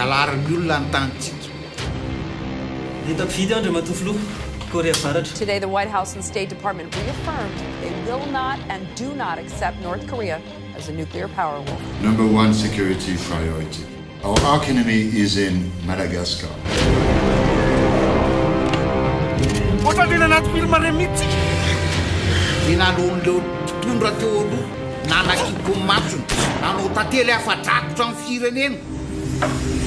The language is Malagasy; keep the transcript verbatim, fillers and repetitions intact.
valarin'ny olona ny tanitsika. Today, the White House and State Department reaffirmed they will not and do not accept North Korea as a nuclear power wolf. Number one security priority. Our arch enemy is in Madagascar. Dinalon'ireo mpitondra teo aloha nanakibony matsony nanao tantely afa-drakotra amin'ny firenena.